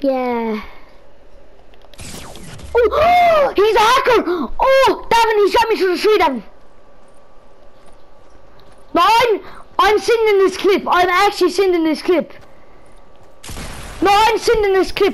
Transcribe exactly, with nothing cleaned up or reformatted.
Yeah. Oh, he's a hacker! Oh, Davin, he shot me through the tree, Davin. No, I'm, I'm sending this clip. I'm actually sending this clip. No, I'm sending this clip.